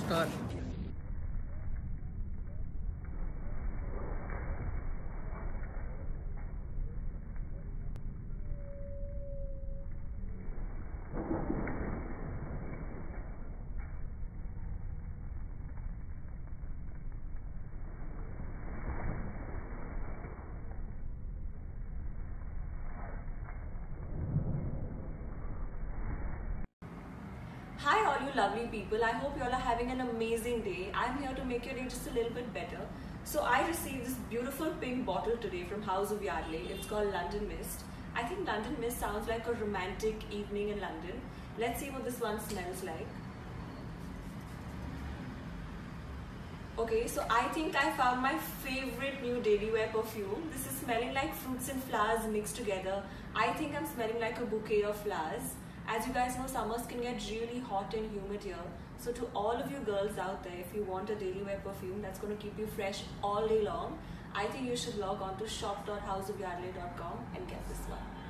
Namaskar. Hi, all you lovely people. I hope you all are having an amazing day. I'm here to make your day just a little bit better. So, I received this beautiful pink bottle today from House of Yardley. It's called London Mist. I think London Mist sounds like a romantic evening in London. Let's see what this one smells like. Okay, so I think I found my favorite new daily wear perfume. This is smelling like fruits and flowers mixed together. I think I'm smelling like a bouquet of flowers. As you guys know, summers can get really hot and humid here. So to all of you girls out there, if you want a daily wear perfume that's going to keep you fresh all day long, I think you should log on to shop.houseofyardley.com and get this one.